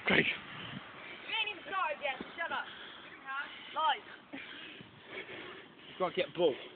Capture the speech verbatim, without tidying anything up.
Craig. You ain't even started yet, so shut up. Lies. Got to get ball.